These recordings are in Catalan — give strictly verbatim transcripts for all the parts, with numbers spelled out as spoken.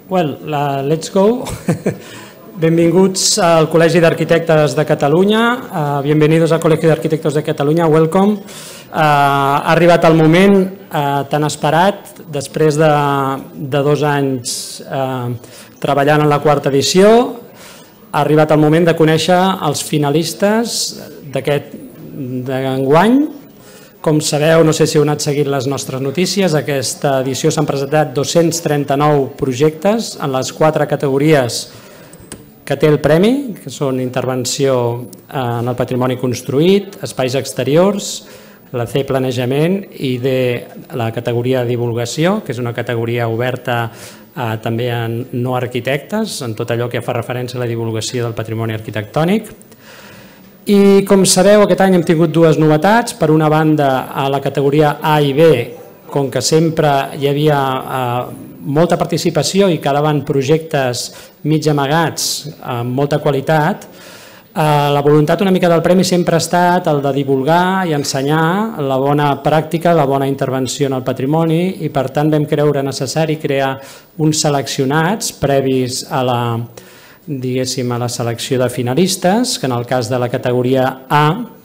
Well, uh, let's go. Benvinguts al Col·legi d'Arquitectes de Catalunya. Uh, bienvenidos al Col·legi d'Arquitectos de Catalunya. Welcome. Uh, ha arribat el moment uh, tan esperat, després de, de dos anys uh, treballant en la quarta edició. Ha arribat el moment de conèixer els finalistes d'aquest d'enguany. Com sabeu, no sé si heu anat seguint les nostres notícies, aquesta edició s'han presentat dos-cents trenta-nou projectes en les quatre categories que té el premi, que són intervenció en el patrimoni construït, espais exteriors, la C planejament i D la categoria de divulgació, que és una categoria oberta a, també a no arquitectes, en tot allò que fa referència a la divulgació del patrimoni arquitectònic. I com sabeu, aquest any hem tingut dues novetats. Per una banda, a la categoria A i B, com que sempre hi havia eh, molta participació i quedaven projectes mig amagats amb molta qualitat, eh, la voluntat una mica del premi sempre ha estat el de divulgar i ensenyar la bona pràctica, la bona intervenció en el patrimoni, i per tant vam creure necessari crear uns seleccionats previs a la diguéssim, a la selecció de finalistes, que en el cas de la categoria A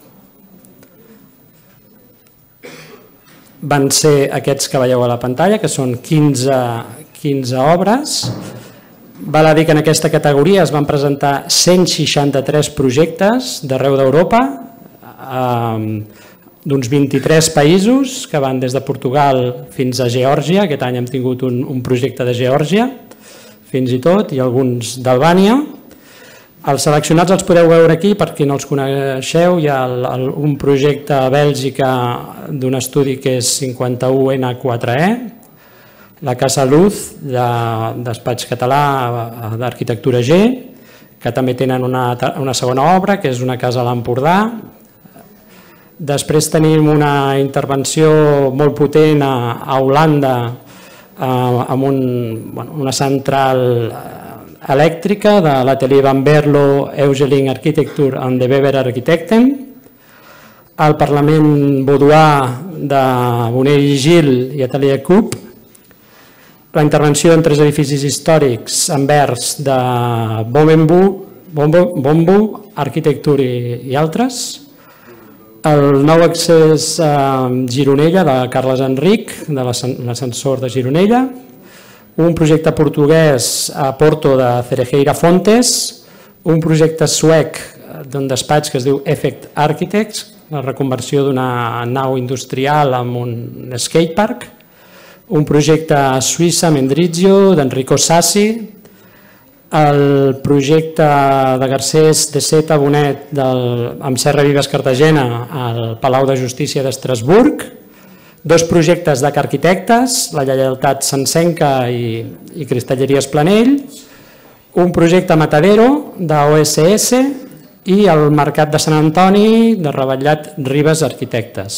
van ser aquests que veieu a la pantalla, que són quinze, quinze obres. Val a dir que en aquesta categoria es van presentar cent seixanta-tres projectes d'arreu d'Europa, d'uns vint-i-tres països, que van des de Portugal fins a Geòrgia. Aquest any hem tingut un, un projecte de Geòrgia, fins i tot, i alguns d'Albània. Els seleccionats els podeu veure aquí, per qui no els coneixeu. Hi ha el, el, un projecte a Bèlgica d'un estudi que és cinquanta-u ena quatre e, la Casa Luz, de despatx català d'arquitectura G, que també tenen una, una segona obra, que és una casa a l'Empordà. Després tenim una intervenció molt potent a, a Holanda, amb un, bueno, una central elèctrica de l'atelier Van Berlo, Eugeling Architecture and the Weber Architekten, el Parlament Vaudois de Bonell i Gil i Atelier Cup, la intervenció en tres edificis històrics envers de Bombo, Bombo, Bombo Architecture i, i altres, el nou accés a Gironella de Carles Enric, de l'ascensor de Gironella, un projecte portuguès a Porto de Cerejeira Fontes, un projecte suec d'un despatx que es diu Effect Architects, la reconversió d'una nau industrial amb un skatepark, un projecte a Suïssa, Mendrizio, d'Enrico Sassi, el projecte de Garcés de Seta Bonet del, amb Serra Vives Cartagena al Palau de Justícia d'Estrasburg, dos projectes d'arquitectes, la Lleialtat Sencenca i, i Cristalleries Planell, un projecte Matadero d'O S S i el Mercat de Sant Antoni de Revetllat Ribes Arquitectes.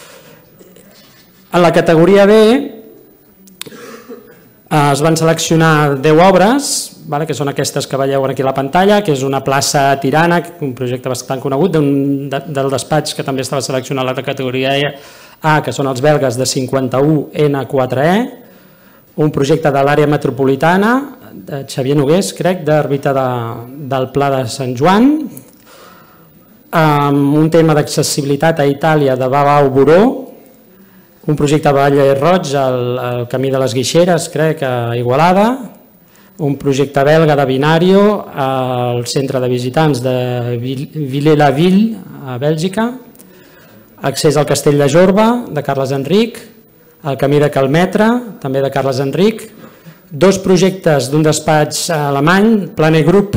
En la categoria B es van seleccionar deu obres, que són aquestes que veieu aquí a la pantalla, que és una plaça a Tirana, un projecte bastant conegut, del despatx que també estava seleccionat a la categoria A, que són els belgues de cinquanta-u ena quatre e, un projecte de l'àrea metropolitana, de Xavier Nogués, crec, d'Òrbita del Pla de Sant Joan, un tema d'accessibilitat a Itàlia de Babau Buró, un projecte a Valle Roig, al Camí de les Guixeres, crec, a Igualada, un projecte belga de Binario al centre de visitants de Villers-la-Ville, a Bèlgica, accés al Castell de Jorba, de Carles Enric, el Camí de Calmetre, també de Carles Enric, dos projectes d'un despatx alemany, Plane Group,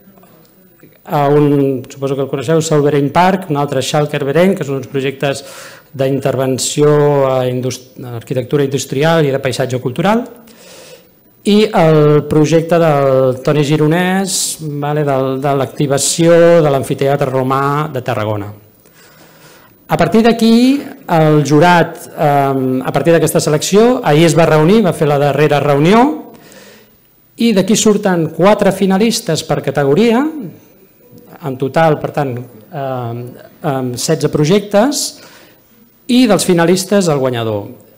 un, suposo que el coneixeu, Solverein Park, un altre Schalker Verein, que són uns projectes d'intervenció a arquitectura industrial i de paisatge cultural, i el projecte del Toni Gironès, de l'activació de l'amfiteatre romà de Tarragona. A partir d'aquí, el jurat, a partir d'aquesta selecció, ahir es va reunir, va fer la darrera reunió, i d'aquí surten quatre finalistes per categoria, en total, per tant, setze projectes, i dels finalistes el guanyador.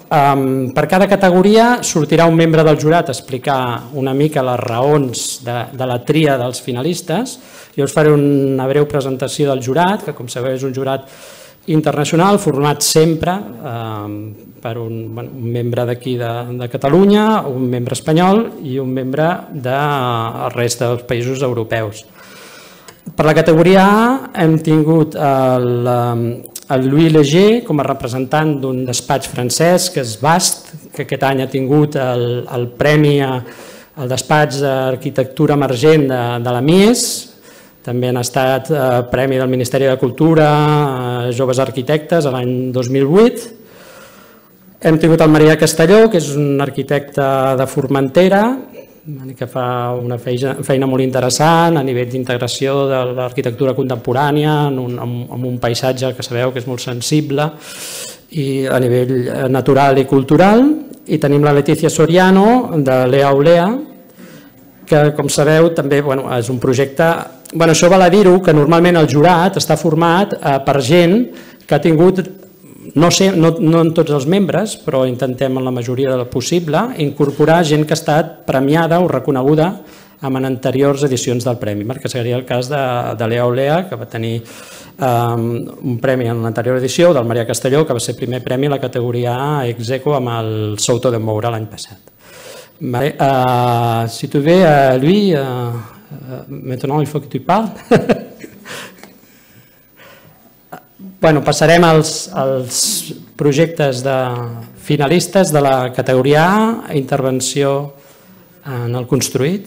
um, per cada categoria sortirà un membre del jurat a explicar una mica les raons de, de la tria dels finalistes. Jo us faré una breu presentació del jurat, que com sabeu és un jurat internacional, format sempre eh, per un, bueno, un membre d'aquí de, de Catalunya, un membre espanyol i un membre del resta dels països europeus. Per la categoria A hem tingut el, el Louis Léger com a representant d'un despatx francès que és Bast, que aquest any ha tingut el, el premi al despatx d'arquitectura emergent de, de la Mies. També han estat eh, premi del Ministeri de Cultura a joves arquitectes l'any dos mil vuit. Hem tingut el Marià Castelló, que és un arquitecte de Formentera, que fa una feina molt interessant a nivell d'integració de l'arquitectura contemporània en un, en un paisatge que sabeu que és molt sensible i a nivell natural i cultural. I tenim la Leticia Soriano de Lea Olea, que com sabeu també bueno, és un projecte... Bueno, això val a dir-ho, que normalment el jurat està format eh, per gent que ha tingut, no, sé, no, no en tots els membres, però intentem en la majoria del possible, incorporar gent que ha estat premiada o reconeguda en anteriors edicions del premi, que seria el cas de, de Lea Olea, que va tenir um, un premi en l'anterior edició, del Marià Castelló, que va ser primer premi a la categoria A ex aequo amb el Souto de Moura l'any passat. Vale. Uh, si tu veux, uh, lui, uh, uh, maintenant il faut que tu parles. Bueno, passarem als, als projectes de finalistes de la categoria A, intervenció en el construït.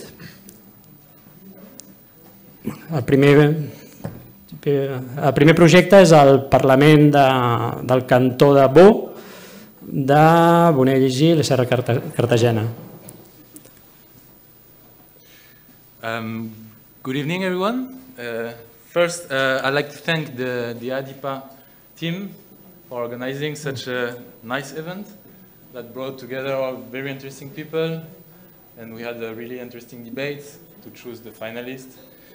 El primer, el primer projecte és el Parlament de, del cantó de Bo, de Bonell i la Serra Cartagena. Um, good evening, everyone. Uh, first, uh, I'd like to thank the, the ADIPA team for organizing such a nice event that brought together all very interesting people, and we had a really interesting debate to choose the finalists.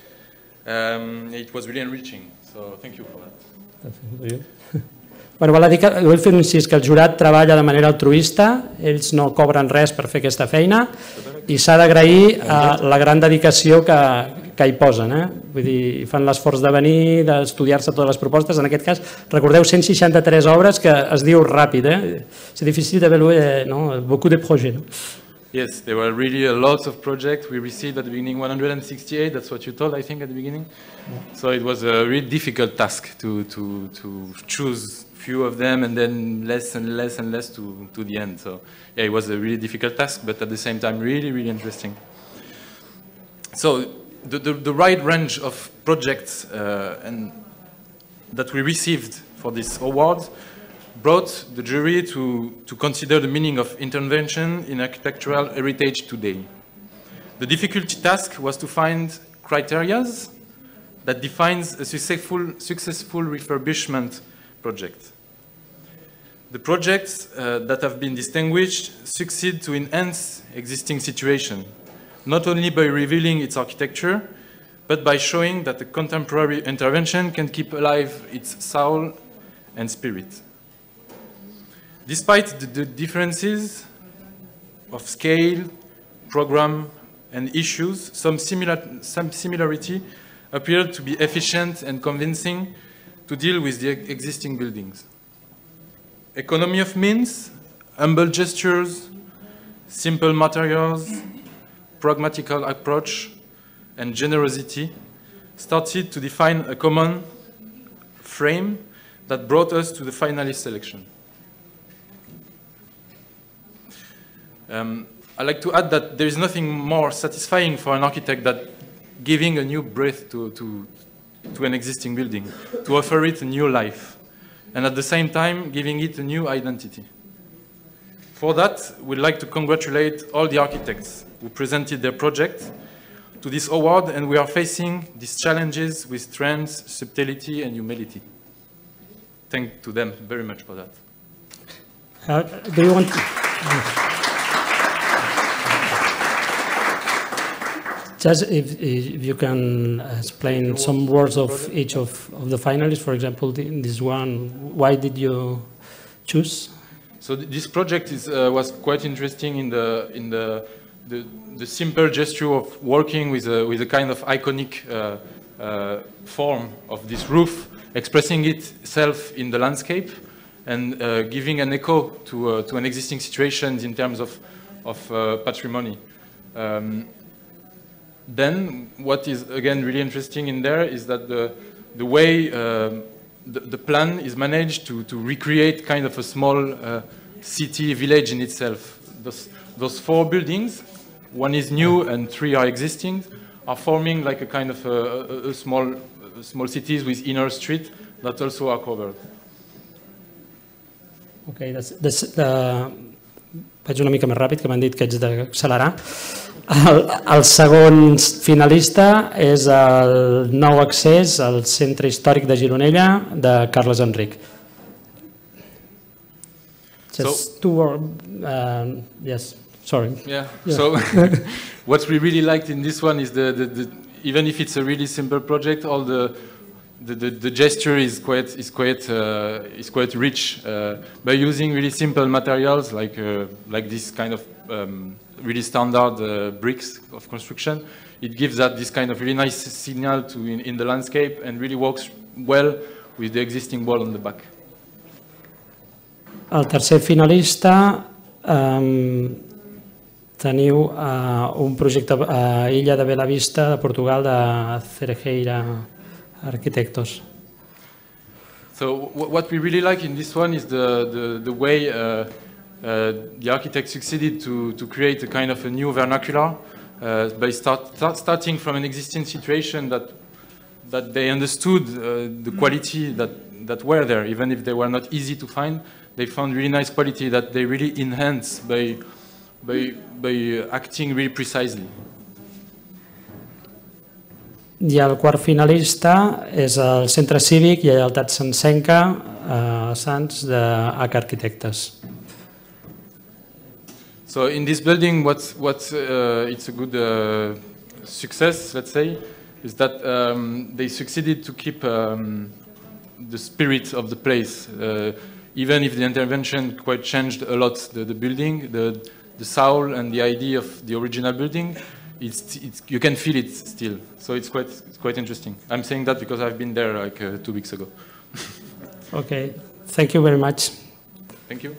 Um, it was really enriching, so thank you for that. Thank you. Bueno, val a dir que, vull fer un incís que el jurat treballa de manera altruista, ells no cobren res per fer aquesta feina i s'ha d'agrair la gran dedicació que, que hi posen. Eh? Vull dir, fan l'esforç de venir, d'estudiar-se totes les propostes. En aquest cas, recordeu cent seixanta-tres obres que es diu ràpid. Eh? És difícil d'avaluar, no? Beaucoup de projets. No? Yes, there were really a lot of projects. We received at the beginning one hundred sixty-eight, that's what you told, I think, at the beginning. So it was a really difficult task to, to, to choose few of them and then less and less and less to, to the end. So yeah, it was a really difficult task, but at the same time really, really interesting. So the, the, the wide range of projects uh, and that we received for this award brought the jury to, to consider the meaning of intervention in architectural heritage today. The difficult task was to find criteria that defines a successful, successful refurbishment project. The projects uh, that have been distinguished succeed to enhance existing situation, not only by revealing its architecture, but by showing that a contemporary intervention can keep alive its soul and spirit. Despite the, the differences of scale, program, and issues, some, similar, some similarity appeared to be efficient and convincing to deal with the existing buildings. Economy of means, humble gestures, simple materials, pragmatical approach, and generosity started to define a common frame that brought us to the finalist selection. Um, I'd like to add that there is nothing more satisfying for an architect than giving a new breath to, to, to an existing building, to offer it a new life, and at the same time giving it a new identity. For that, we'd like to congratulate all the architects who presented their project to this award, and we are facing these challenges with strength, subtlety, and humility. Thank to them very much for that. Uh, do you want? Just if, if you can explain some words of each of, of the finalists, for example, this one, why did you choose? So th this project is, uh, was quite interesting in the in the the, the simple gesture of working with a with a kind of iconic uh, uh, form of this roof, expressing itself in the landscape and uh, giving an echo to uh, to an existing situation in terms of of uh, patrimony. Um, then, what is again really interesting in there is that the the way uh, the, the plan is managed to to recreate kind of a small uh, city village in itself. Those those four buildings, one is new and three are existing, are forming like a kind of a, a, a small a small cities with inner street that also are covered. Okay, des, des, de, vaig una mica més ràpid, que m'han dit que haig d'accelerar. El, el segon finalista és el nou accés al centre històric de Gironella de Carles Enric. Just so, two or, uh, yes, sorry. Yeah, yeah. So what we really liked in this one is the, the, the even if it's a really simple project, all the The, the, the gesture is quite is quite uh, is quite rich uh, by using really simple materials like uh, like this kind of um, really standard uh, bricks of construction. It gives that this kind of really nice signal to in, in the landscape and really works well with the existing wall on the back. El tercer finalista um, teniu uh, un projecte a Illa de Belavista de Portugal de Cerejeira Arquitectos. So what we really like in this one is the the, the way uh, uh, the architect succeeded to to create a kind of a new vernacular uh, by start, start starting from an existing situation that that they understood uh, the quality that that were there, even if they were not easy to find. They found really nice quality that they really enhance by by by acting really precisely. I el quart finalista és el Centre Cívic i Lleialtat Sancenca a Sants d'H Arquitectes. So in this building, what what uh, it's a good uh, success, let's say, is that um, they succeeded to keep um, the spirit of the place, uh, even if the intervention quite changed a lot the, the building, the the soul and the idea of the original building. It's, it's, you can feel it still, so it's quite, it's quite interesting. I'm saying that because I've been there like uh, two weeks ago. Okay, thank you very much. Thank you.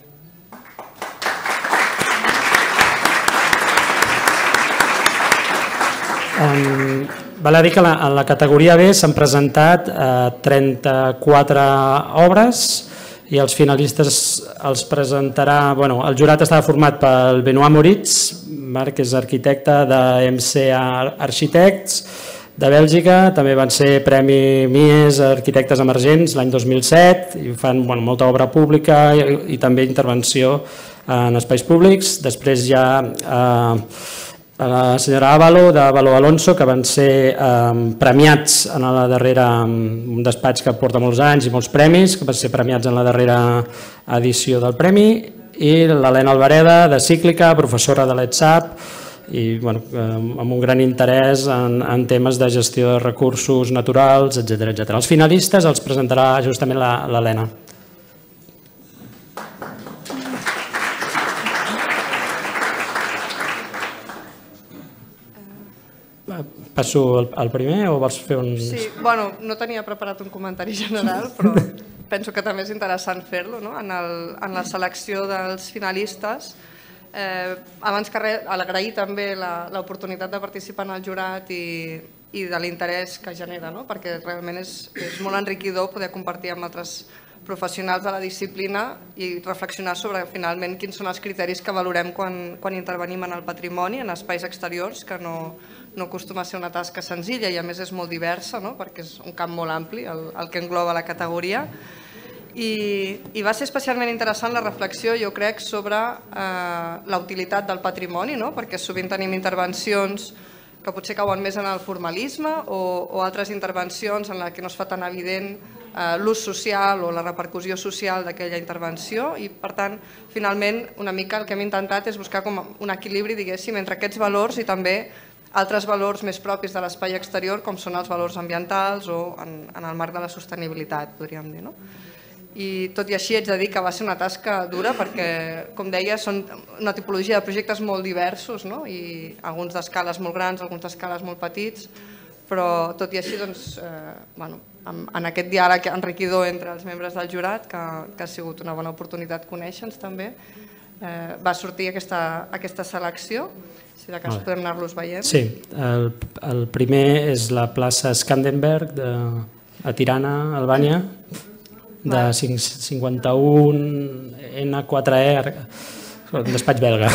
Um, val a dir que en la categoria B s'han presentat uh, trenta-quatre obres i els finalistes els presentarà... Bueno, el jurat estava format pel Benoît Moritz, Marc és arquitecte de M C A Architects de Bèlgica, també van ser Premi Mies Arquitectes Emergents l'any dos mil set i fan bueno, molta obra pública i, i també intervenció en espais públics. Després hi ha eh, la senyora Ávalo de Ávalo Alonso, que van ser eh, premiats en la darrera, un despatx que porta molts anys i molts premis, que van ser premiats en la darrera edició del premi, i l'Helena Alvareda, de Cíclica, professora de l'E T S A P, i bueno, amb un gran interès en, en temes de gestió de recursos naturals, etcètera etcètera. Els finalistes els presentarà justament l'Helena. Passo al primer o vols fer un... Sí, bueno, no tenia preparat un comentari general, però penso que també és interessant fer-lo, no? En, el, en la selecció dels finalistes. Eh, abans que res, agrair també l'oportunitat de participar en el jurat i, i de l'interès que genera, no? Perquè realment és, és molt enriquidor poder compartir amb altres professionals de la disciplina i reflexionar sobre finalment quins són els criteris que valorem quan, quan intervenim en el patrimoni, en espais exteriors, que no, no acostuma a ser una tasca senzilla i a més és molt diversa, no? Perquè és un camp molt ampli el, el que engloba la categoria. I, i va ser especialment interessant la reflexió, jo crec, sobre eh, la utilitat del patrimoni, no? Perquè sovint tenim intervencions que potser cauen més en el formalisme o, o altres intervencions en les que no es fa tan evident eh, l'ús social o la repercussió social d'aquella intervenció i, per tant, finalment, una mica el que hem intentat és buscar com un equilibri, diguéssim, entre aquests valors i també altres valors més propis de l'espai exterior, com són els valors ambientals o en, en el marc de la sostenibilitat, podríem dir, no? i tot i així haig de dir que va ser una tasca dura perquè, com deia, són una tipologia de projectes molt diversos, no? I alguns d'escales molt grans, alguns d'escales molt petits, però tot i així, doncs, eh, bueno, en aquest diàleg enriquidor entre els membres del jurat, que, que ha sigut una bona oportunitat conèixer-nos també, eh, va sortir aquesta, aquesta selecció. Si de cas vale. Podem anar-los veient. Sí, el, el primer és la plaça Skandenberg de, a Tirana, Albània, de cinquanta-un ena quatre e, un despatx belga.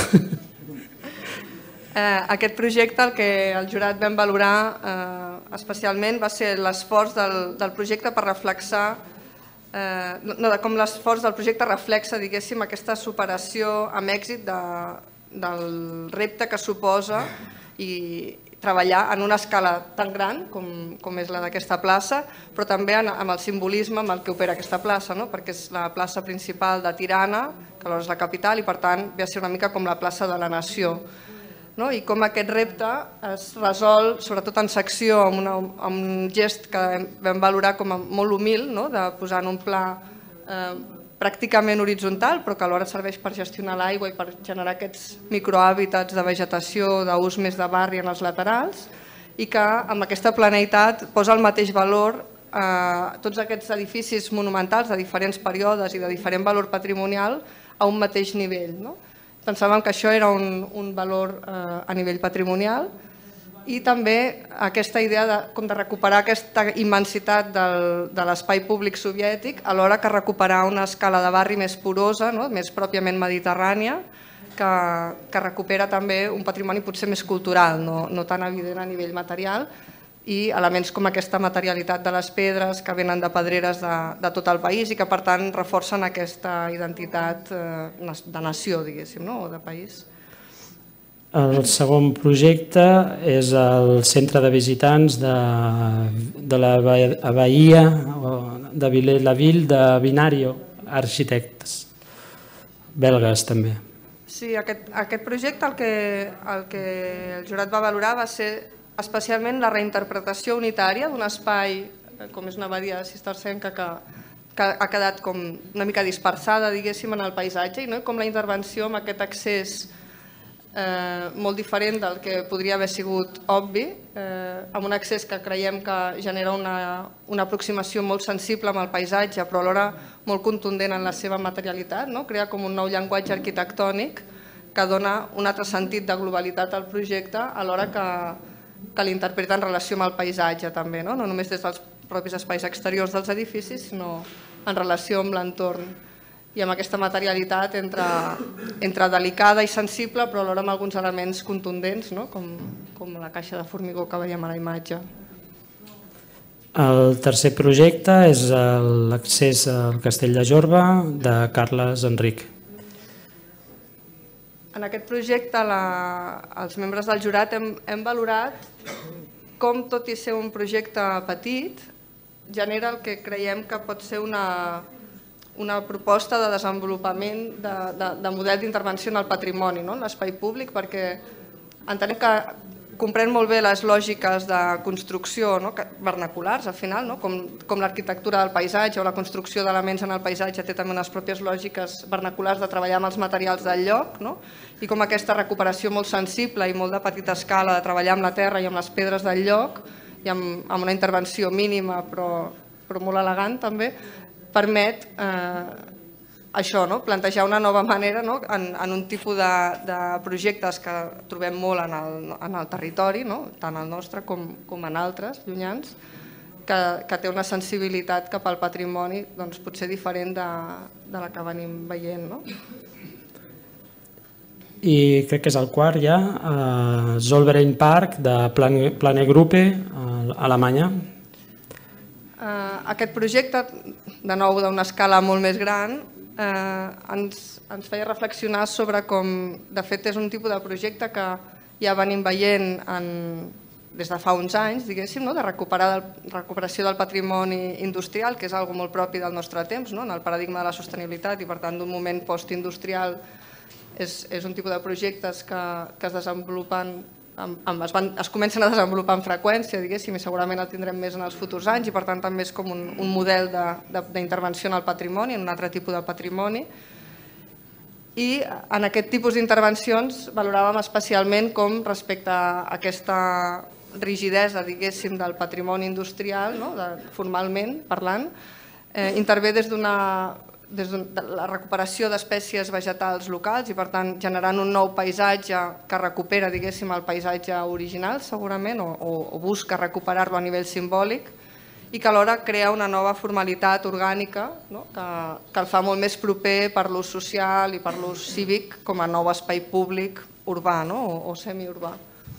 Eh, aquest projecte, el que el jurat vam valorar eh, especialment, va ser l'esforç del, del projecte per reflexar, eh, no, com l'esforç del projecte reflexa, diguéssim, aquesta superació amb èxit de, del repte que suposa i treballar en una escala tan gran com, com és la d'aquesta plaça, però també en, amb el simbolisme amb el que opera aquesta plaça, no? Perquè és la plaça principal de Tirana, que alhora és la capital, i per tant ve a ser una mica com la plaça de la nació. No? I com aquest repte es resol, sobretot en secció, amb, una, amb un gest que vam valorar com a molt humil, no? De posar en un pla eh, pràcticament horitzontal, però que alhora serveix per gestionar l'aigua i per generar aquests microhàbitats de vegetació d'ús més de barri en els laterals, i que amb aquesta planeïtat posa el mateix valor a tots aquests edificis monumentals de diferents períodes i de diferent valor patrimonial a un mateix nivell. No? Pensàvem que això era un, un valor eh, a nivell patrimonial, i també aquesta idea de, com de recuperar aquesta immensitat del, de l'espai públic soviètic, alhora que recuperar una escala de barri més porosa, no? Més pròpiament mediterrània, que, que recupera també un patrimoni potser més cultural, no, no tan evident a nivell material, i elements com aquesta materialitat de les pedres que venen de pedreres de, de tot el país i que per tant reforcen aquesta identitat eh, de nació, diguéssim, no? O de país. El segon projecte és el centre de visitants de, de la Bahia de Villers-la-Ville de Binario, arquitectes, belgues també. Sí, aquest, aquest projecte el que, el que el jurat va valorar va ser especialment la reinterpretació unitària d'un espai com és una badia cistercenca que, que ha quedat com una mica dispersada, diguéssim, en el paisatge, i no? Com la intervenció amb aquest accés Eh, molt diferent del que podria haver sigut obvi, eh, amb un accés que creiem que genera una, una aproximació molt sensible amb el paisatge, però alhora molt contundent en la seva materialitat, no? Crea com un nou llenguatge arquitectònic que dona un altre sentit de globalitat al projecte, alhora que, que l'interpreta en relació amb el paisatge també, no? No només des dels propis espais exteriors dels edificis, sinó en relació amb l'entorn. I amb aquesta materialitat entre, entre delicada i sensible, però alhora amb alguns elements contundents, no? com, com la caixa de formigó que veiem a la imatge. El tercer projecte és l'accés al Castell de Jorba de Carles Enric. En aquest projecte la, els membres del jurat hem, hem valorat com, tot i ser un projecte petit, genera el que creiem que pot ser una... una proposta de desenvolupament de, de, de model d'intervenció en el patrimoni, no? En l'espai públic, perquè entenem que comprèn molt bé les lògiques de construcció, no? Vernaculars, al final, no? com, com l'arquitectura del paisatge o la construcció d'elements en el paisatge té també unes pròpies lògiques vernaculars de treballar amb els materials del lloc, no? I com aquesta recuperació molt sensible i molt de petita escala de treballar amb la terra i amb les pedres del lloc i amb, amb una intervenció mínima però, però molt elegant també, permet eh, això, no? Plantejar una nova manera, no? en, en un tipus de, de projectes que trobem molt en el, en el territori, no? Tant el nostre com, com en altres llunyans, que, que té una sensibilitat cap al patrimoni doncs, potser diferent de, de la que venim veient. No? I crec que és el quart ja, a Zollverein Park de Planegruppe, a Alemanya. Uh, aquest projecte, de nou d'una escala molt més gran, uh, ens, ens feia reflexionar sobre com, de fet, és un tipus de projecte que ja venim veient en, des de fa uns anys, diguéssim, no? De recuperar del, recuperació del patrimoni industrial, que és algo molt propi del nostre temps, no? En el paradigma de la sostenibilitat i, per tant, d'un moment postindustrial, és, és un tipus de projectes que, que es desenvolupen es, van, es comencen a desenvolupar amb freqüència, diguéssim, i segurament el tindrem més en els futurs anys, i per tant també és com un, un model d'intervenció en el patrimoni, en un altre tipus de patrimoni. I en aquest tipus d'intervencions valoràvem especialment com respecte a aquesta rigidesa, diguéssim, del patrimoni industrial, no? de, formalment parlant, eh, intervé des d'una des de la recuperació d'espècies vegetals locals i, per tant, generant un nou paisatge que recupera, diguéssim, el paisatge original, segurament, o, o busca recuperar-lo a nivell simbòlic, i que alhora crea una nova formalitat orgànica, no? que, que el fa molt més proper per l'ús social i per l'ús cívic com a nou espai públic urbà, no? o, o semiurbà.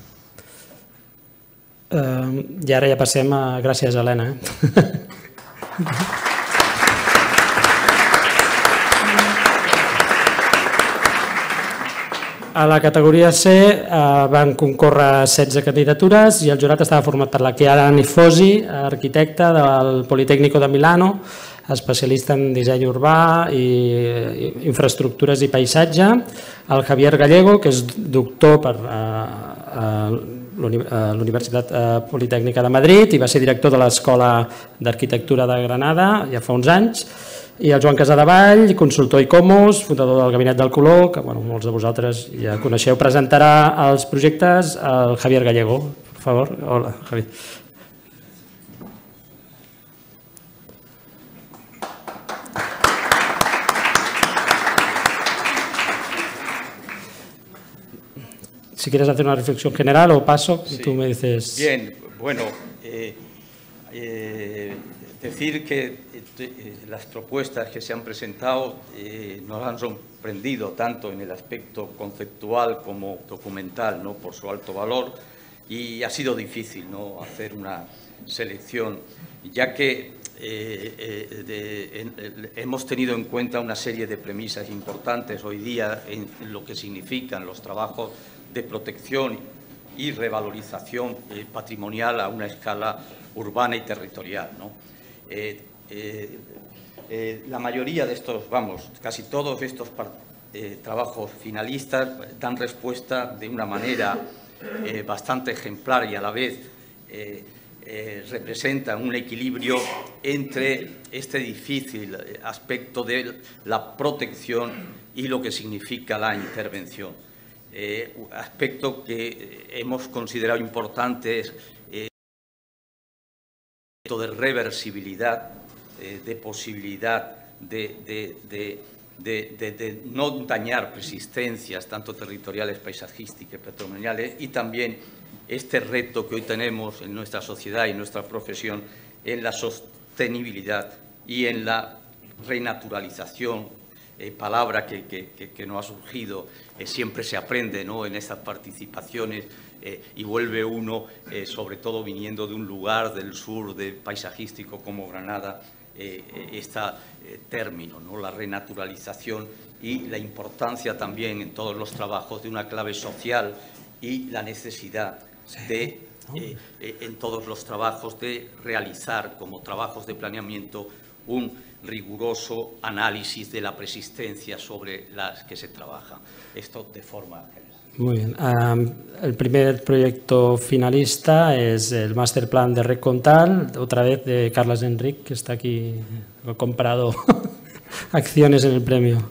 Uh, I ara ja passem a... Gràcies, Helena. A la categoria C eh, van concórrer setze candidatures i el jurat estava format per la Chiara Nifosi, arquitecta del Politecnico de Milano, especialista en disseny urbà i infraestructures i paisatge, el Javier Gallego, que és doctor per eh, l'Universitat Politècnica de Madrid i va ser director de l'Escola d'Arquitectura de Granada ja fa uns anys, i el Joan Casadevall, consultor ICOMOS, fundador del Gabinet del Color, que bueno, molts de vosaltres ja coneixeu, presentarà els projectes el Javier Gallego. Per favor. Hola, Javier. Si quieres hacer una reflexión general o paso, sí. Tú me dices... Bien, bueno, eh, eh, decir que eh, las propuestas que se han presentado eh, nos han sorprendido tanto en el aspecto conceptual como documental, ¿no? Por su alto valor, y ha sido difícil, ¿no? hacer una selección, ya que eh, eh, de, en, en, hemos tenido en cuenta una serie de premisas importantes hoy día en, en lo que significan los trabajos de protección y revalorización eh, patrimonial a una escala urbana y territorial, ¿no? Eh, eh, eh, la mayoría de estos, vamos, casi todos estos eh, trabajos finalistas dan respuesta de una manera eh, bastante ejemplar y a la vez eh, eh, representan un equilibrio entre este difícil aspecto de la protección y lo que significa la intervención. Eh, aspecto que hemos considerado importantes eh, de reversibilidad, eh, de posibilidad de, de, de, de, de, de no dañar persistencias tanto territoriales, paisajísticas, patrimoniales, y también este reto que hoy tenemos en nuestra sociedad y en nuestra profesión en la sostenibilidad y en la renaturalización. Eh, palabra que, que, que, que no ha surgido, eh, siempre se aprende, ¿no? en estas participaciones eh, y vuelve uno, eh, sobre todo viniendo de un lugar del sur de paisajístico como Granada, eh, este eh, término, ¿no? la renaturalización y la importancia también en todos los trabajos de una clave social y la necesidad de, eh, eh, en todos los trabajos, de realizar como trabajos de planeamiento un riguroso análisis de la persistencia sobre las que se trabaja. Esto de forma general. Muy bien. Um, el primer proyecto finalista es el Master Plan de Red Contal, otra vez de Carles Enric, que está aquí, ha comprado acciones en el premio.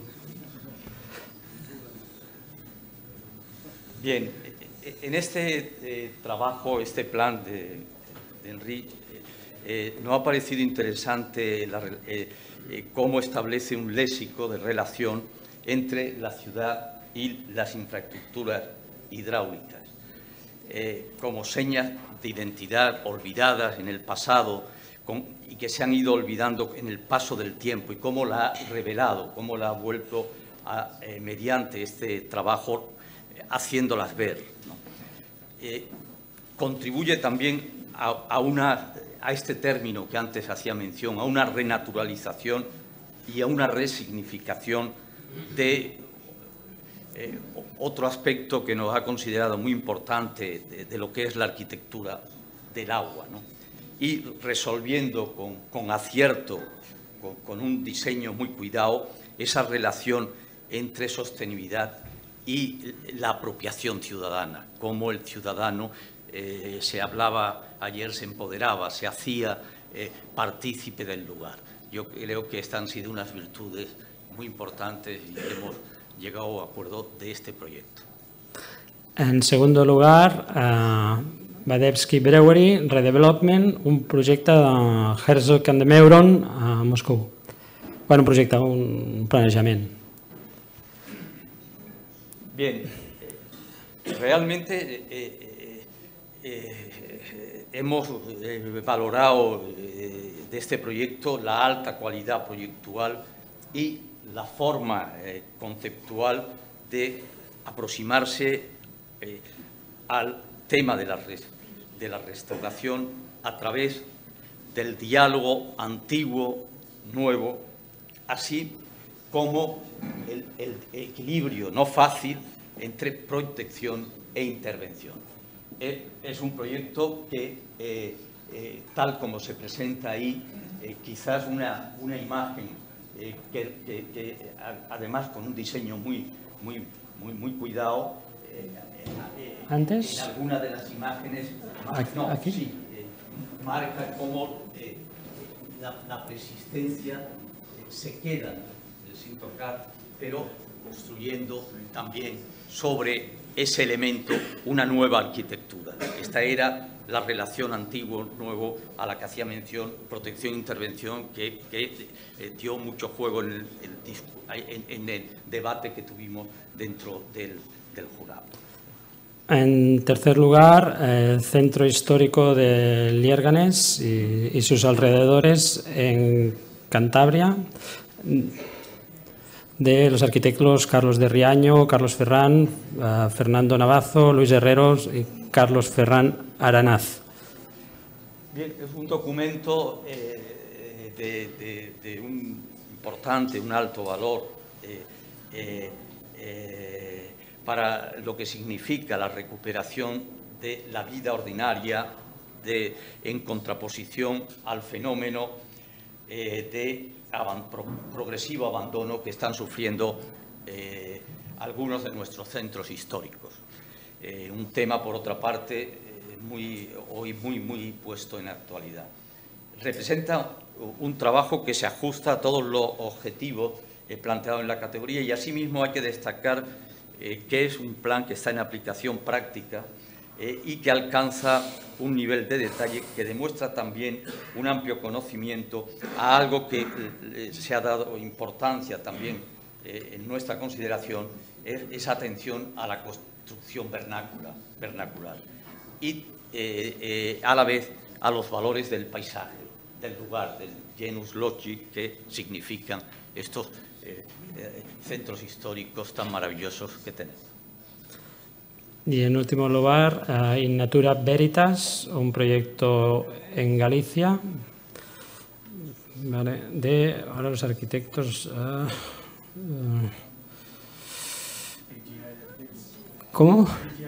Bien, en este eh, trabajo, este plan de, de Enric, Eh, nos ha parecido interesante la, eh, eh, cómo establece un léxico de relación entre la ciudad y las infraestructuras hidráulicas, eh, como señas de identidad olvidadas en el pasado con, y que se han ido olvidando en el paso del tiempo, y cómo la ha revelado, cómo la ha vuelto a, eh, mediante este trabajo, eh, haciéndolas ver, ¿no? Eh, contribuye también a, a una... a este término que antes hacía mención, a una renaturalización y a una resignificación de eh, otro aspecto que nos ha considerado muy importante de, de lo que es la arquitectura del agua, ¿no? Y resolviendo con, con acierto, con, con un diseño muy cuidado, esa relación entre sostenibilidad y la apropiación ciudadana, cómo el ciudadano eh, se hablaba, ayer se empoderaba, se hacía eh, partícipe del lugar. Yo creo que estas han sido unas virtudes muy importantes y hemos llegado a acuerdo de este proyecto. En segundo lugar, uh, Badevsky Brewery Redevelopment, un projecte de Herzog and de Meuron a Moscou. Bueno, un projecte, un planejament. Bien, realmente eh, eh, eh, hemos eh, valorado eh, de este proyecto la alta calidad proyectual y la forma eh, conceptual de aproximarse eh, al tema de la, de la restauración a través del diálogo antiguo-nuevo, así como el, el equilibrio no fácil entre protección e intervención. Eh, es un proyecto que, eh, eh, tal como se presenta ahí, eh, quizás una, una imagen eh, que, que, que, además con un diseño muy, muy, muy, muy cuidado, eh, eh, Antes, en alguna de las imágenes, aquí, no, aquí. sí, eh, marca cómo eh, la, la persistencia eh, se queda eh, sin tocar, pero construyendo también sobre ese elemento una nueva arquitectura. Esta era la relación antiguo-nuevo a la que hacía mención, protección-intervención, que, que eh, dio mucho juego en el, el, en el debate que tuvimos dentro del, del jurado. En tercer lugar, el Centro Histórico de Liérganes y, y sus alrededores en Cantabria, de los arquitectos Carlos de Riaño, Carlos Ferrán, uh, Fernando Navazo, Luis Herreros y Carlos Ferrán Aranaz. Bien, es un documento eh, de, de, de un importante, un alto valor eh, eh, eh, para lo que significa la recuperación de la vida ordinaria de, en contraposición al fenómeno eh, de aban, pro, progresivo abandono que están sufriendo eh, algunos de nuestros centros históricos. Eh, un tema, por otra parte, eh, muy, hoy muy, muy puesto en actualidad. Representa un trabajo que se ajusta a todos los objetivos eh, planteados en la categoría y asimismo hay que destacar eh, que es un plan que está en aplicación práctica eh, y que alcanza un nivel de detalle que demuestra también un amplio conocimiento a algo que eh, se ha dado importancia también eh, en nuestra consideración, es esa atención a la construcción vernácula, vernacular y eh, eh, a la vez a los valores del paisaje, del lugar, del genus loci que significan estos eh, eh, centros históricos tan maravillosos que tenemos. Y en último lugar, uh, In Natura Veritas, un proyecto en Galicia, vale, de ahora los arquitectos. Uh, uh, ¿Cómo?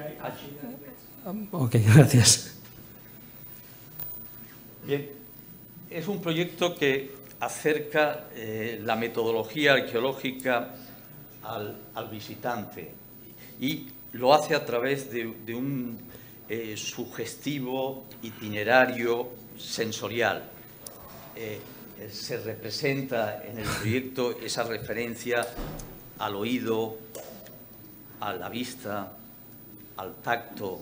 Ok, gracias. Bien, es un proyecto que acerca eh, la metodología arqueológica al, al visitante y lo hace a través de, de un eh, sugestivo itinerario sensorial. Eh, se representa en el proyecto esa referencia al oído, a la vista, al tacto,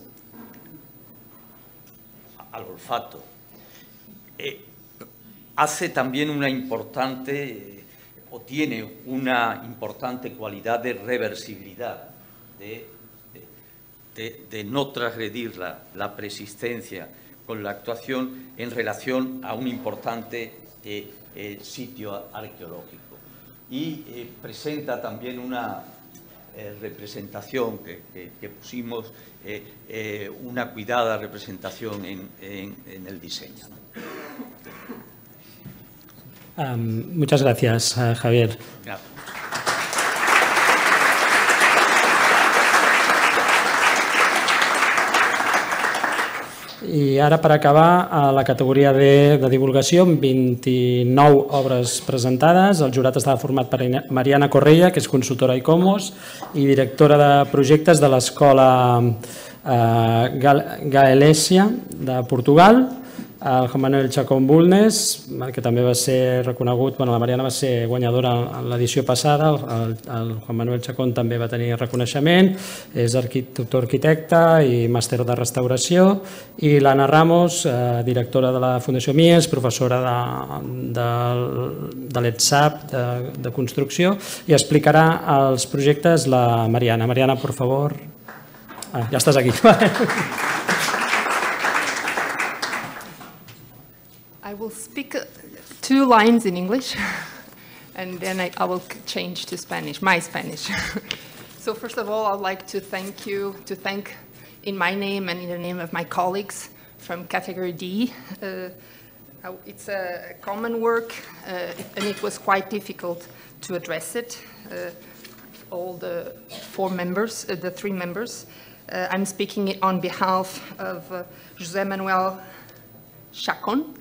al olfato. Eh, hace también una importante, eh, o tiene una importante cualidad de reversibilidad, de, de, de no transgredir la, la persistencia con la actuación en relación a un importante eh, eh, sitio arqueológico. Y eh, presenta también una eh, representación que, que, que pusimos, eh, eh, una cuidada representación en, en, en el diseño, ¿no? Um, muchas gracias, uh, Javier. Gracias. I ara, per acabar, a la categoria de, de divulgació, amb vint-i-nou obres presentades. El jurat estava format per Mariana Correia, que és consultora ICOMOS i directora de projectes de l'escola eh, Gaelèsia de Portugal. El Juan Manuel Chacón Bulnes, que també va ser reconegut, bueno, la Mariana va ser guanyadora en l'edició passada, el, el Juan Manuel Chacón també va tenir reconeixement, és doctor arquitecte i màster de restauració, i l'Anna Ramos, eh, directora de la Fundació Mies, professora de, de, de l'E T S A P de, de construcció, i explicarà els projectes la Mariana. Mariana, por favor. Ah, ja estàs aquí. I will speak two lines in English, and then I, I will change to Spanish, my Spanish. So first of all, I'd like to thank you, to thank in my name and in the name of my colleagues from category D. Uh, it's a common work, uh, and it was quite difficult to address it. Uh, all the four members, uh, the three members. Uh, I'm speaking on behalf of uh, José Manuel Chacón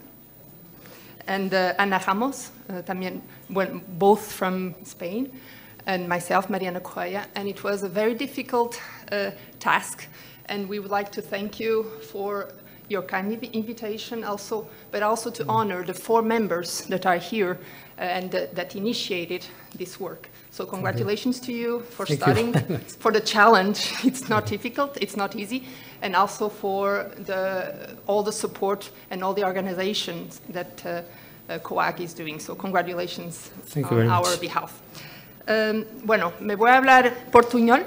and uh, Ana Ramos, uh, también, well, both from Spain, and myself, Mariana Correia, and it was a very difficult uh, task, and we would like to thank you for your kind invitation also, but also to honor the four members that are here uh, and uh, that initiated this work. So congratulations to you for Thank starting, you. for the challenge. It's not difficult, it's not easy, and also for the, all the support and all the organizations that uh, uh, COAG is doing. So congratulations Thank you on very our much. behalf. Um, bueno, me voy a hablar portuñol.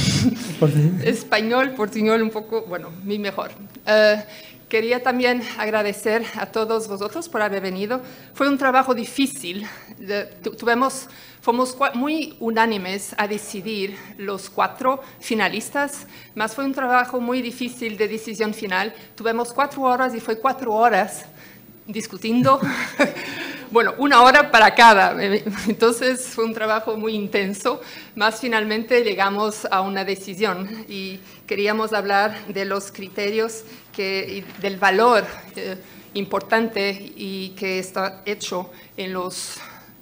Español, portuñol un poco, bueno, mi mejor. Uh, Quería también agradecer a todos vosotros por haber venido. Fue un trabajo difícil. De, tu, tuvimos, fuimos muy unánimes a decidir los cuatro finalistas, mas fue un trabajo muy difícil de decisión final. Tuvimos cuatro horas y fue cuatro horas discutiendo. Bueno, una hora para cada. Entonces fue un trabajo muy intenso, mas finalmente llegamos a una decisión y queríamos hablar de los criterios que, y del valor eh, importante y que está hecho en los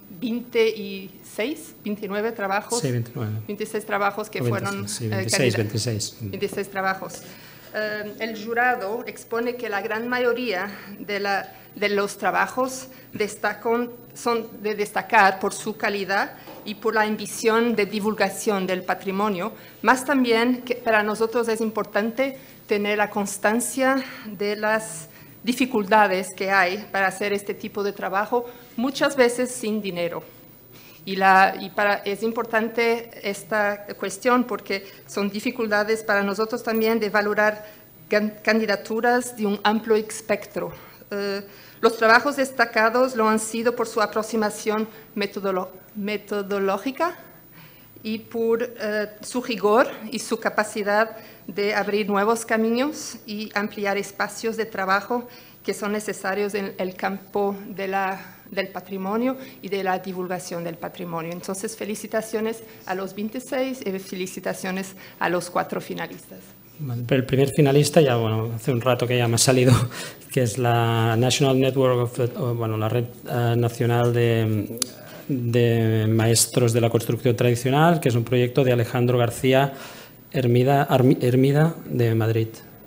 veintiséis, veintinueve trabajos. Sí, veintinueve. veintiséis trabajos que fueron... Sí, veintiséis, eh, veintiséis. veintiséis trabajos. Uh, el jurado expone que la gran mayoría de, la, de los trabajos destacan, son de destacar por su calidad y por la ambición de divulgación del patrimonio, más también que para nosotros es importante tener la constancia de las dificultades que hay para hacer este tipo de trabajo, muchas veces sin dinero. Y, la, y para, es importante esta cuestión porque son dificultades para nosotros también de valorar can, candidaturas de un amplio espectro. Uh, los trabajos destacados lo han sido por su aproximación metodolo, metodológica y por uh, su rigor y su capacidad de abrir nuevos caminos y ampliar espacios de trabajo que son necesarios en el campo de la del patrimonio y de la divulgación del patrimonio. Entonces, felicitaciones a los veintiséis y felicitaciones a los cuatro finalistas. El primer finalista, ya bueno, hace un rato que ya me ha salido, que es la National Network of, the, bueno, la Red uh, Nacional de, de Maestros de la Construcción Tradicional, que es un proyecto de Alejandro García Hermida, Hermida de Madrid.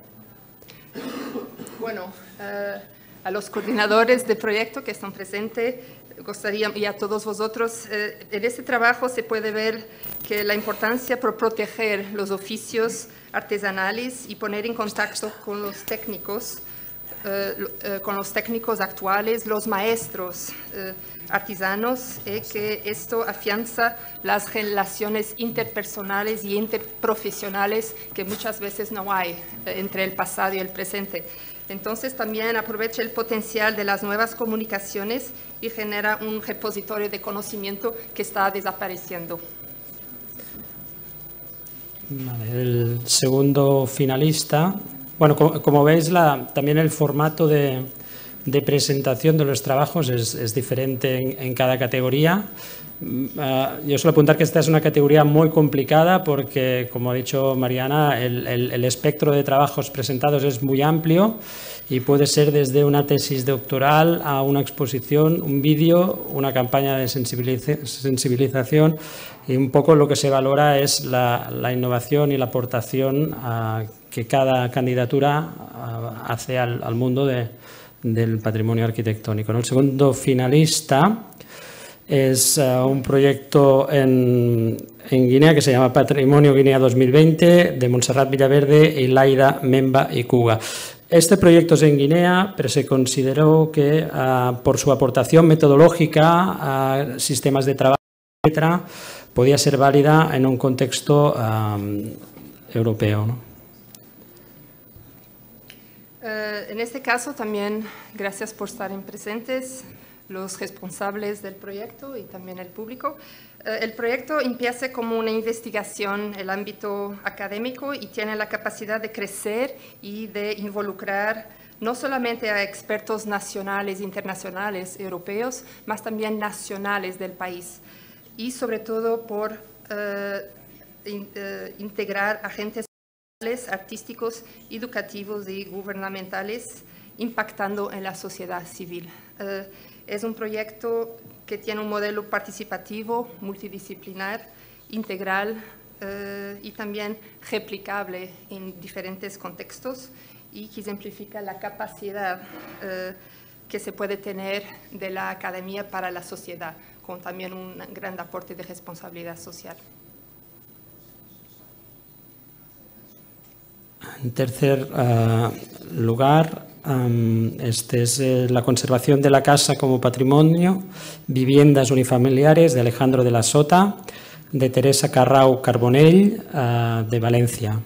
Bueno, uh, a los coordinadores del proyecto que están presentes, gustaría, y a todos vosotros, eh, en este trabajo se puede ver que la importancia por proteger los oficios artesanales y poner en contacto con los técnicos, eh, eh, con los técnicos actuales, los maestros eh, artesanos, y que esto afianza las relaciones interpersonales y interprofesionales que muchas veces no hay eh, entre el pasado y el presente. Entonces también aprovecha el potencial de las nuevas comunicaciones y genera un repositorio de conocimiento que está desapareciendo. Vale, el segundo finalista, bueno, como, como veis, la, también el formato de, de presentación de los trabajos es, es diferente en, en cada categoría. Uh, yo suelo apuntar que esta es una categoría muy complicada porque, como ha dicho Mariana, el, el, el espectro de trabajos presentados es muy amplio y puede ser desde una tesis doctoral a una exposición, un vídeo, una campaña de sensibiliza- sensibilización, y un poco lo que se valora es la, la innovación y la aportación uh, que cada candidatura uh, hace al, al mundo de, del patrimonio arquitectónico, ¿no? El segundo finalista es uh, un proyecto en, en Guinea que se llama Patrimonio Guinea dos mil veinte, de Montserrat Villaverde, Elaida Memba y Cuga. Este proyecto es en Guinea, pero se consideró que uh, por su aportación metodológica a sistemas de trabajo, etcétera, podía ser válida en un contexto um, europeo, ¿no? Uh, en este caso también, gracias por estar presentes, los responsables del proyecto y también el público. Uh, el proyecto empieza como una investigación en el ámbito académico y tiene la capacidad de crecer y de involucrar no solamente a expertos nacionales, internacionales, europeos, más también nacionales del país. Y sobre todo por uh, in, uh, integrar agentes artísticos, educativos y gubernamentales impactando en la sociedad civil. Uh, es un proyecto que tiene un modelo participativo, multidisciplinar, integral uh, y también replicable en diferentes contextos y que ejemplifica la capacidad uh, que se puede tener de la academia para la sociedad, con también un gran aporte de responsabilidad social. En tercer uh, lugar, um, este es eh, la conservación de la casa como patrimonio, viviendas unifamiliares, de Alejandro de la Sota, de Teresa Carrau Carbonell, uh, de Valencia.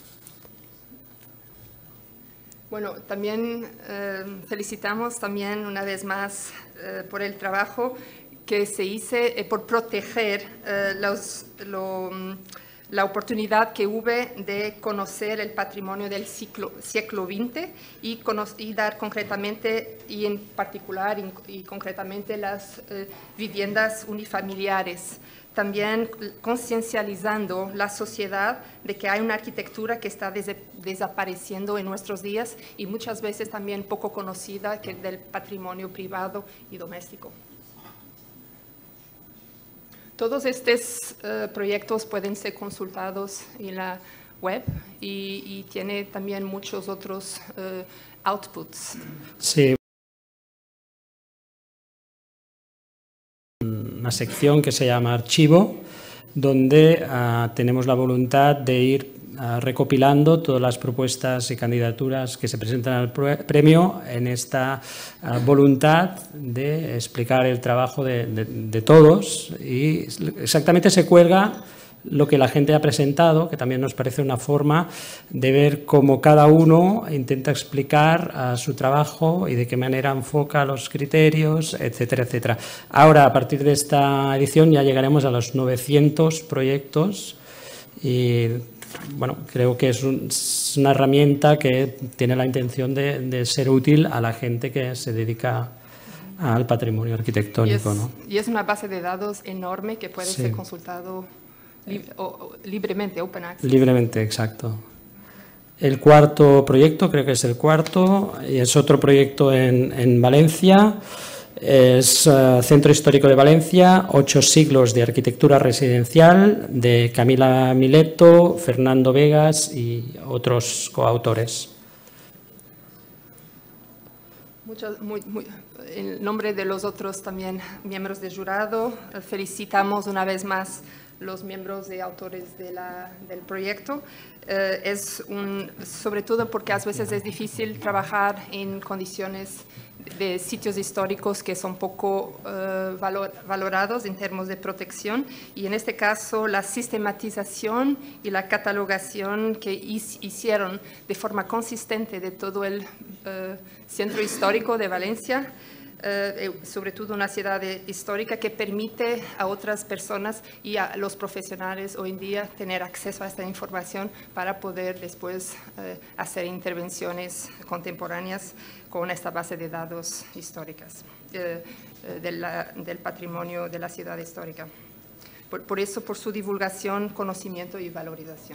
Bueno, también eh, felicitamos también una vez más eh, por el trabajo que se hizo eh, por proteger eh, los, lo, la oportunidad que hubo de conocer el patrimonio del siglo, siglo veinte y, y dar concretamente y en particular y, y concretamente las eh, viviendas unifamiliares. También conciencializando la sociedad de que hay una arquitectura que está des desapareciendo en nuestros días y muchas veces también poco conocida que del patrimonio privado y doméstico. Todos estos uh, proyectos pueden ser consultados en la web y, y tiene también muchos otros uh, outputs. Sí. Una sección que se llama Archivo, donde uh, tenemos la voluntad de ir uh, recopilando todas las propuestas y candidaturas que se presentan al premio en esta uh, voluntad de explicar el trabajo de, de, de todos, y exactamente se cuelga lo que la gente ha presentado, que también nos parece una forma de ver cómo cada uno intenta explicar uh, su trabajo y de qué manera enfoca los criterios, etcétera, etcétera. Ahora, a partir de esta edición, ya llegaremos a los novecientos proyectos y, bueno, creo que es, un, es una herramienta que tiene la intención de, de ser útil a la gente que se dedica al patrimonio arquitectónico, y es, ¿no? Y es una base de datos enorme que puede sí. ser consultado Lib o, o, libremente, open access. Libremente, exacto. El cuarto proyecto, creo que es el cuarto, y es otro proyecto en, en Valencia, es uh, Centro Histórico de Valencia, ocho siglos de arquitectura residencial, de Camila Mileto, Fernando Vegas y otros coautores. Mucho, muy, muy, en nombre de los otros también miembros del jurado, felicitamos una vez más los miembros y autores de la, del proyecto. Eh, es un, sobre todo porque a veces es difícil trabajar en condiciones de sitios históricos que son poco uh, valor, valorados en términos de protección, y en este caso la sistematización y la catalogación que hicieron de forma consistente de todo el uh, centro histórico de Valencia eh, sobre todo una ciudad histórica que permite a otras personas y a los profesionales hoy en día tener acceso a esta información para poder después eh, hacer intervenciones contemporáneas con esta base de datos históricas eh, eh, de la, del patrimonio de la ciudad histórica. Por, por eso, por su divulgación, conocimiento y valorización.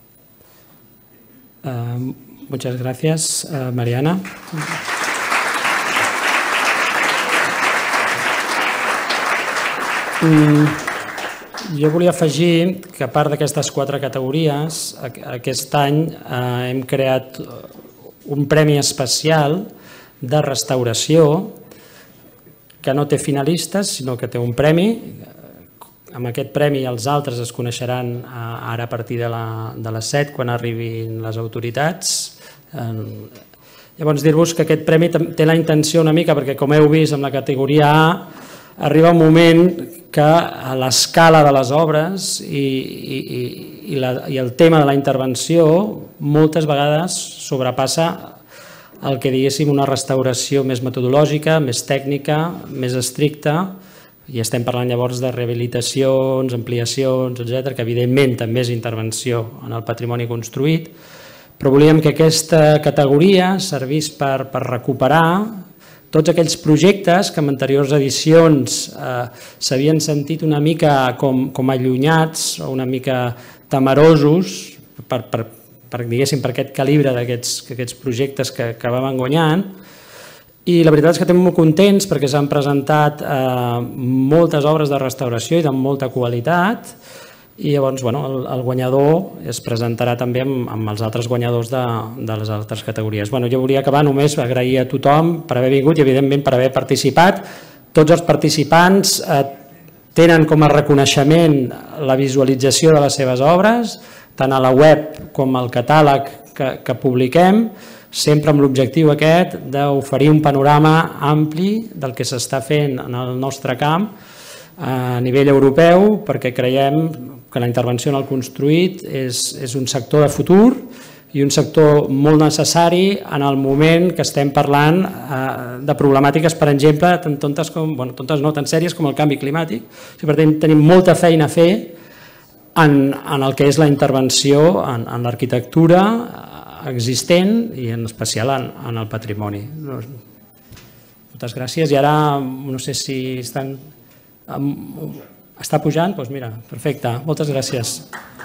Uh, muchas gracias, uh, Mariana. Mm, jo volia afegir que a part d'aquestes quatre categories, aquest any eh, hem creat un premi especial de restauració que no té finalistes, sinó que té un premi. Amb aquest premi els altres es coneixeran ara a partir de, la, de les set, quan arribin les autoritats. Llavors, dir-vos que aquest premi té la intenció una mica, perquè com heu vist amb la categoria A, arriba un moment que l'escala de les obres i, i, i, la, i el tema de la intervenció moltes vegades sobrepassa el que diguéssim una restauració més metodològica, més tècnica, més estricta, i estem parlant llavors de rehabilitacions, ampliacions, etcètera, que evidentment també és intervenció en el patrimoni construït, però volíem que aquesta categoria servís per, per recuperar tots aquells projectes que en anteriors edicions eh, s'havien sentit una mica com, com allunyats o una mica temerosos per, per, per, diguéssim, per aquest calibre d'aquests projectes que, que vam guanyant. I la veritat és que estem molt contents perquè s'han presentat eh, moltes obres de restauració i de molta qualitat, i llavors bueno, el, el guanyador es presentarà també amb, amb els altres guanyadors de, de les altres categories. Bueno, jo volia acabar només agrair a tothom per haver vingut i evidentment per haver participat. Tots els participants eh, tenen com a reconeixement la visualització de les seves obres, tant a la web com al catàleg que, que publiquem, sempre amb l'objectiu aquest d'oferir un panorama ampli del que s'està fent en el nostre camp a nivell europeu, perquè creiem que la intervenció en el construït és, és un sector de futur i un sector molt necessari en el moment que estem parlant eh, de problemàtiques, per exemple, tan tontes com, bueno, tontes no, tan sèries com el canvi climàtic. Per tant, tenim molta feina a fer en, en el que és la intervenció en, en l'arquitectura existent i en especial en, en el patrimoni. Moltes gràcies. I ara no sé si estan... Està pujant? Doncs mira, perfecte. Moltes gràcies.